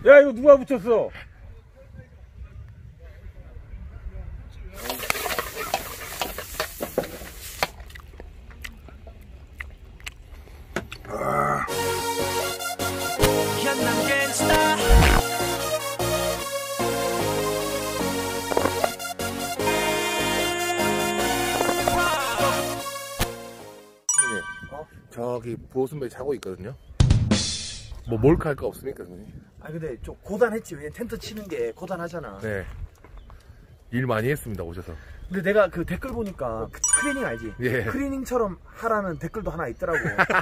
야, 이거 누가 붙였어? 저기 보호선배 자고 있거든요. 뭐 몰카할 거 없습니까, 선생님? 아 근데 좀 고단했지. 왜냐면 텐트 치는 게 고단하잖아. 네. 일 많이 했습니다, 오셔서. 근데 내가 그 댓글 보니까 크리닝 알지? 예. 크리닝처럼 하라는 댓글도 하나 있더라고.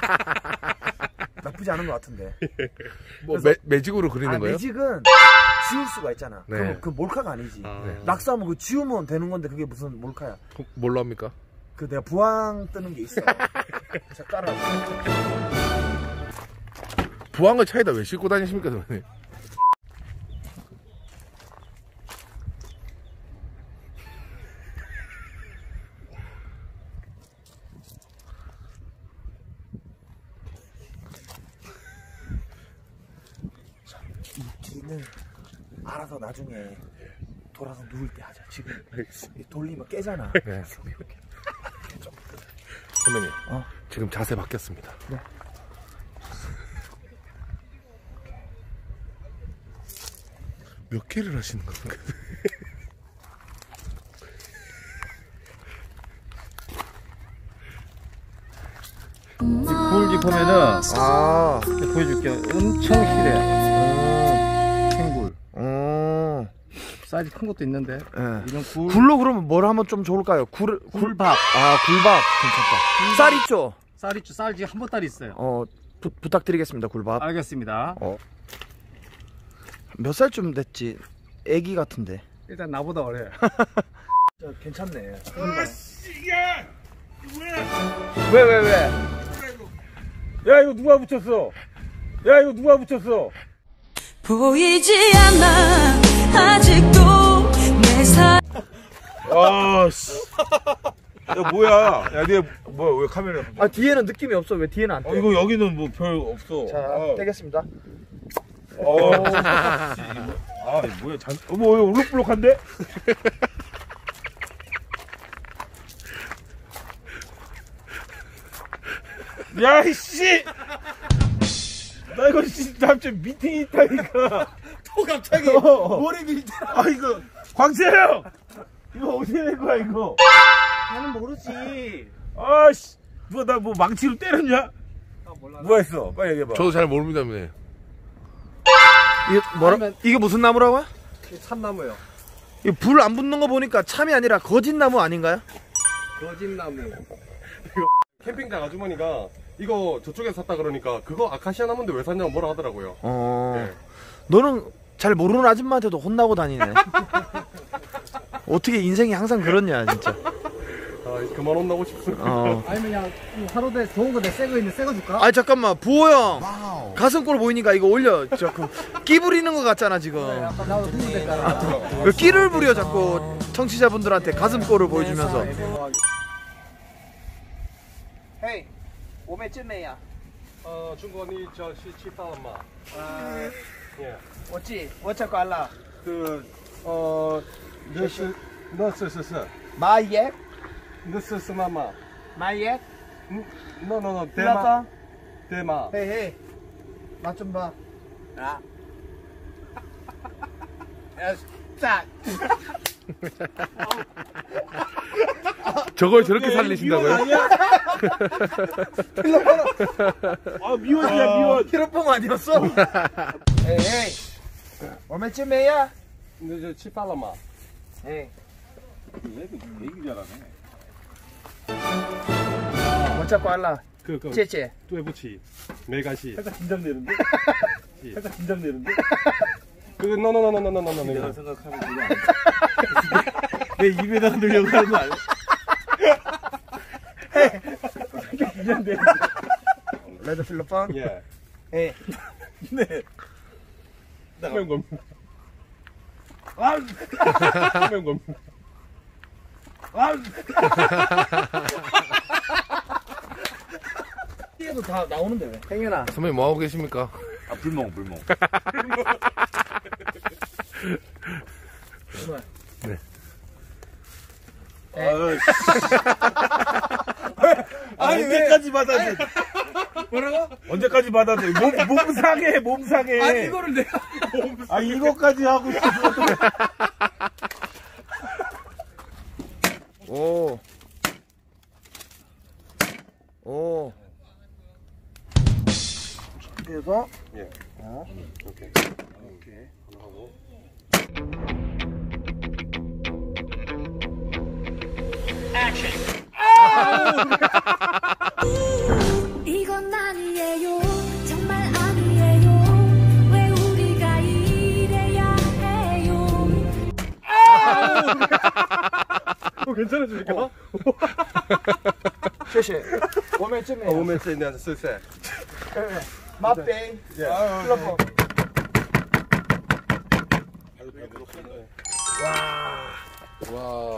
나쁘지 않은 것 같은데. 뭐 매직으로 그리는 거예요? 매직은 지울 수가 있잖아. 네. 그럼 그 몰카가 아니지. 네. 낙서하면 그 지우면 되는 건데 그게 무슨 몰카야? 뭘로 합니까? 그 내가 부항 뜨는 게 있어. 젓가락. 부항을 차에다 왜 싣고 다니십니까, 선생님? 뒤는 알아서 나중에 돌아서 누울 때 하자. 지금 돌리면 깨잖아. 네. 선배님, 지금 자세 바뀌었습니다. 네. 몇 개를 하시는 건가요? 구울기 보면은 보여줄게. 엄청 실해. 생굴. 사이즈 큰 것도 있는데. 네. 이런 굴로 그러면 뭘 하면 좀 좋을까요? 굴밥. 굴밥 괜찮다. 쌀 있죠? 쌀 있죠. 쌀 지금 한 보따리 있어요. 부탁드리겠습니다. 굴밥. 알겠습니다. 몇 살쯤 됐지? 애기 같은데. 일단 나보다 어려요. 괜찮네. 야! 왜? 야, 이거 누가 붙였어? 야, 이거 누가 붙였어? 보이지 않아 아직도 내 사. 씨. 야, 뭐야? 야, 니 뭐야? 왜 카메라? 뒤에는 느낌이 없어. 왜 뒤에는 안 떼? 이거 여기는 뭐 별 없어. 자, 떼겠습니다. 뭐야? 왜 울룩불룩한데? 야, 이씨! 나 이거 진짜 갑자기 미팅이 있다니까. 또 갑자기 머리 밀 때. 이거 광세형! 이거 어디에 낸 거야, 이거? 나는 모르지. 씨. 나 뭐 망치로 때렸냐? 뭐가 있어? 빨리 얘기해봐. 저도 잘 모릅니다, 선생님. 이게 무슨 나무라고요? 참나무요. 이거 불 안 붙는 거 보니까 참이 아니라 거짓나무 아닌가요? 거짓나무. 캠핑장 아주머니가 이거 저쪽에서 샀다 그러니까 그거 아카시아 나무인데 왜 샀냐고 뭐라 하더라고요. 네. 너는 잘 모르는 아줌마한테도 혼나고 다니네. 어떻게 인생이 항상 그렇냐 진짜. 그만 혼나고 싶습니다. 아니면 그냥 하루대 좋은 거 내 새 거 있는데 새 거 줄까? 잠깐만 부호 형 가슴골 보이니까 이거 올려. 끼 부리는 거 같잖아 지금. 아까 나도 흥분됐잖아. 끼를 부려 자꾸 청취자분들한테 가슴골을 보여주면서. 헤이 我们真美呀 중国你这是吃饭了吗？예. 我记我吃惯了那是麻叶那是什么嘛？ 麻叶 no 대마 대마 헤이 맛 좀 봐. 자. 저걸 저렇게 살리신다고요? 미원이야, 미원. 히로뽕 아니었어? 에이 我们真美呀那就吃饭了吗？ 에이 얘기 잘하네. 我吃惯了谢谢对不起没关系 살짝 긴장되는데? 살짝 긴장되는데? no 내가 생각하는 그거 아니야. 내 입에다 넣으려고 하는 거 아니야? 긴장돼. 레드 필로폰 예. 에이 네. 하면 겁니다. 하면 겁니다. 뒤에도 다 나오는데 왜? 행윤아 선배님 뭐하고 계십니까? 불멍. 아니 언제까지 받아줘? 뭐라고? 언제까지 받아줘? 몸 상해, 몸 상해. 아니 이거를 내가 아 이거까지 하고 싶어. 오. 오. 그래서 예. 오케이. 오케이. 하나 하고. 이건 아니에요 정말 아니에요 왜 우리가 이래야 해요 괜찮아집니까? 谢谢。我们这边我们这边是谁？ 马杯， 예. 플러퍼. 와.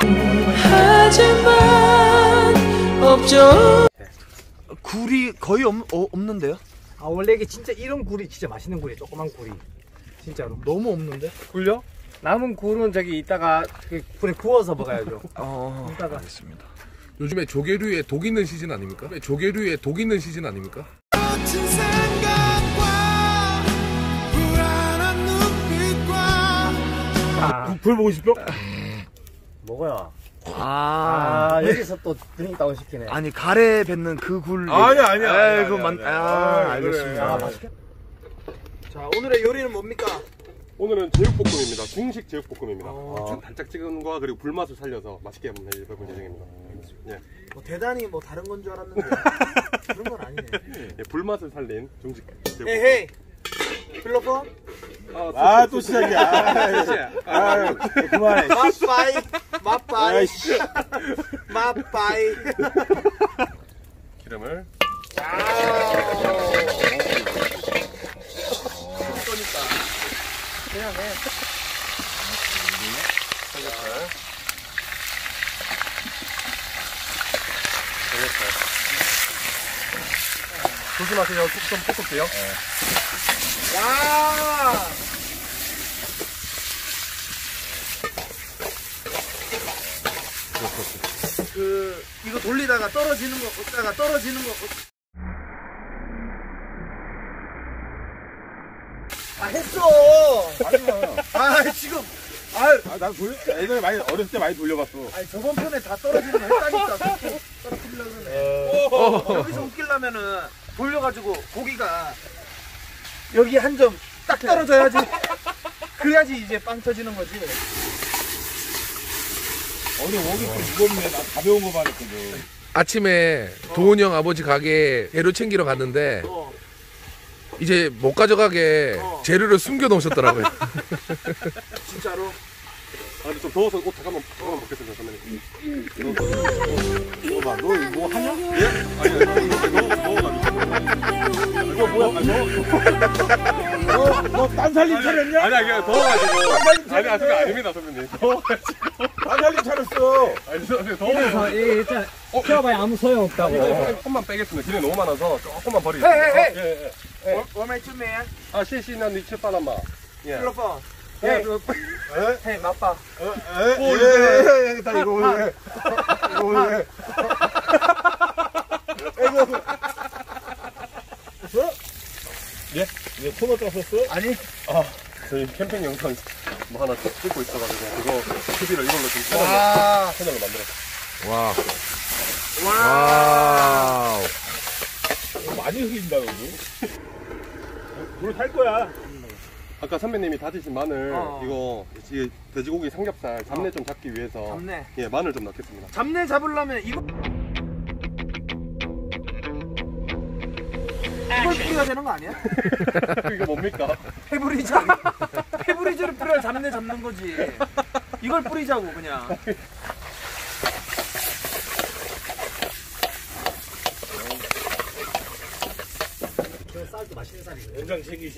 하지만 없죠 굴이 거의 없는데요? 아 원래 이게 진짜 이런 굴이 진짜 맛있는 굴이에요. 조그만 굴이 진짜로. 너무 없는데? 굴요? 남은 굴은 저기 이따가 그 불에 구워서 먹어야죠. 이따가. 알겠습니다. 요즘에 조개류에 독 있는 시즌 아닙니까? 조개류에 독 있는 시즌 아닙니까? 불 보고 싶어? 먹어요. 아, 여기서 또 드링 다운 시키네. 아니 가래 뱉는 그 굴. 아니야, 아니야, 아니야, 그거 아니야, 만. 아니야. 아, 그래. 알겠습니다. 아 맛있겠다. 자, 오늘의 요리는 뭡니까? 오늘은 제육볶음입니다. 중식 제육볶음입니다. 좀 달짝지근과 그리고 불맛을 살려서 맛있게 한번 해볼 예정입니다. 예. 뭐 대단히 뭐 다른 건 줄 알았는데 그런 건 아니네. 예, 불맛을 살린 중식 제육볶음. 에헤이, 플러퍼. 아 또 시작이야. 아, 그만해. 마빠이, 마빠이, 아이씨. 마빠이. 기름을 그냥 해. 조심하세요. 좀 볶을게요. 와. 이거 돌리다가 떨어지는 거 걷다가 떨어지는 거 아 했어. 아 지금 난 예전에 많이 어렸을 때 많이 돌려봤어. 아니 저번 편에 다 떨어지는 거 했다니까. 떨어뜨리려고 그러네. 여기서 웃기려면은 돌려가지고 고기가 여기 한 점 딱 떨어져야지. 그래야지 이제 빵 터지는 거지. 어제 목이 좀 무겁네. 나 가벼운 거만 했거든. 아침에 도훈이 형 아버지 가게에 재료 챙기러 갔는데 이제 못 가져가게 재료를 숨겨 놓으셨더라고요. 진짜로. 아, 근데 좀 더워서 옷 잠깐만 벗겠습니다, 선배님. 너 뭐 하냐? 예? 아니, 더워가지고. 이거 뭐야? 너딴 살림 차렸냐? 아니, 그냥 더워가지고. 아니, 그거 아닙니다, 선배님. 더워가지고. 딴 살림 차렸어. 아니, 선배님, 더워가지고. 일단 키워봐야 아무 소용 없다고. 조금만 빼겠습니다. 기름이 너무 많아서 조금만 버리겠습니다. 헤이, 예. 월말쯤에 시시는 니 칠바람마. 예. 플러퍼. 예. 헤이 마빠. 예. 다 이거 왜? 이거 왜? 예? 이제 코너 짰었어? 아니 저희 캠핑 영상 뭐 하나 찍고 있어가지고 그거 TV를 이걸로 좀 와. 채널로 만들었어. 와. 와. 와우. 많이 흘린다 너도. 물을 탈 거야. 아까 선배님이 다지신 마늘 이거 이게 돼지고기 삼겹살 잡내 좀 잡기 위해서 잡내. 예 마늘 좀 넣겠습니다. 잡내 잡으려면 이걸 뿌려야 되는 거 아니야? 이거 뭡니까? 페브리즈. 페브리즈를 뿌려야 잡내 잡는 거지. 이걸 뿌리자고 그냥. 쌀도 맛있는 쌀이에요. 연장 챙기시오.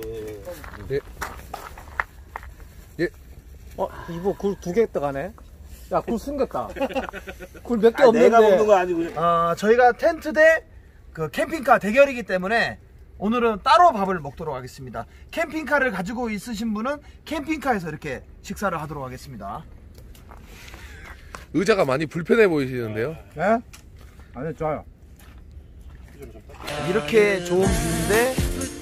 이거 굴 2개 떠가네. 야, 굴 숨겼다. 굴 몇 개 없는데. 내가 먹는 거 아니고. 저희가 텐트 대 그 캠핑카 대결이기 때문에 오늘은 따로 밥을 먹도록 하겠습니다. 캠핑카를 가지고 있으신 분은 캠핑카에서 이렇게 식사를 하도록 하겠습니다. 의자가 많이 불편해 보이시는데요? 네? 아니 좋아요. 이렇게 좋은 뷰인데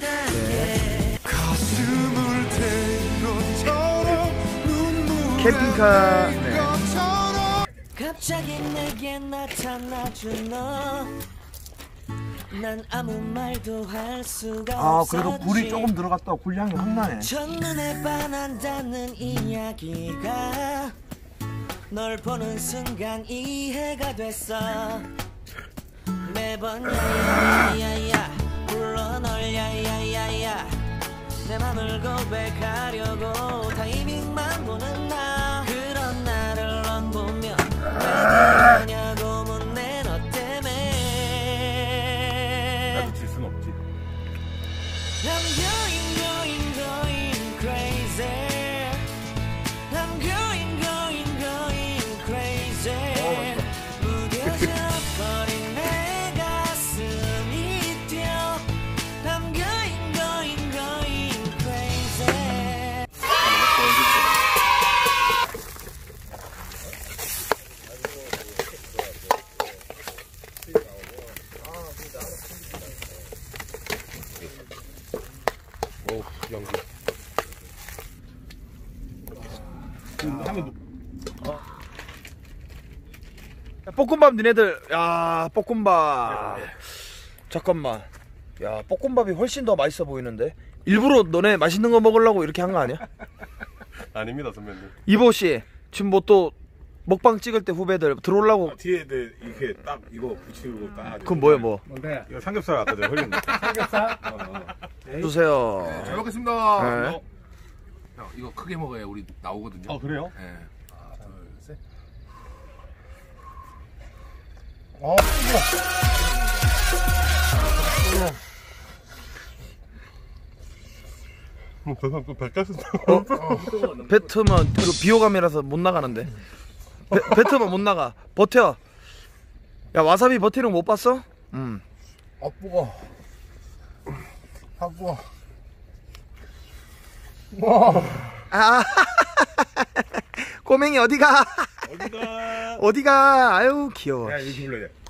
캠핑카. 네. 갑자기 내게 나타나준 너. 난 아무 말도 할 수가 아 없었지. 그래도 불이 조금 들어갔다 불향이 확 나네. 첫눈에 반한다는 이야기가 널 보는 순간 이해가 됐어. 매번 야야야야 불러 널 야야야야 내 맘을 고백하려고 타이밍만 보는 나. 그런 나를 넌 보면 왜 그러냐고 묻네 너 때문에. 나도 질 순 없지. I'm going crazy. I'm going crazy. 무뎌져 버린 내 가슴이 뛰어. I'm going crazy. 오, 연기. 볶음밥 니네들. 야 볶음밥. 잠깐만. 야 볶음밥이 훨씬 더 맛있어 보이는데. 일부러 너네 맛있는 거 먹으려고 이렇게 한 거 아니야? 아닙니다 선배님. 이보 씨 지금 뭐 또 먹방 찍을 때 후배들 들어오려고. 뒤에 이렇게 딱 이거 붙이고 딱. 그건 뭐야 뭐? 뭔데? 이거 삼겹살 아까 전에 흘렸는데. 삼겹살? 주세요. 잘 먹겠습니다. 네. 형, 이거 크게 먹어야 우리 나오거든요. 그래요? 네. 하나, 둘, 셋. 저 사람 또 발가슴. 뱉으면 이거 비호감이라서 못 나가는데. 뱉으면 못 나가. 버텨. 야 와사비 버티는 거 못 봤어? 뜨거. 뜨거. 아 꼬맹이 어디가? 어디가? 어디가? 아유 귀여워. 야 이렇게 불러야 돼.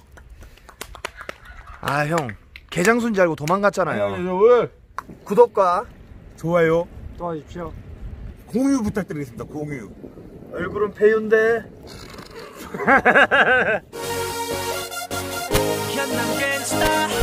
아 형 개장수인지 알고 도망갔잖아요. 왜? 구독과 좋아요. 도와주십시오. 공유 부탁드리겠습니다. 공유. 얼굴은 배우인데. 현남 갱스타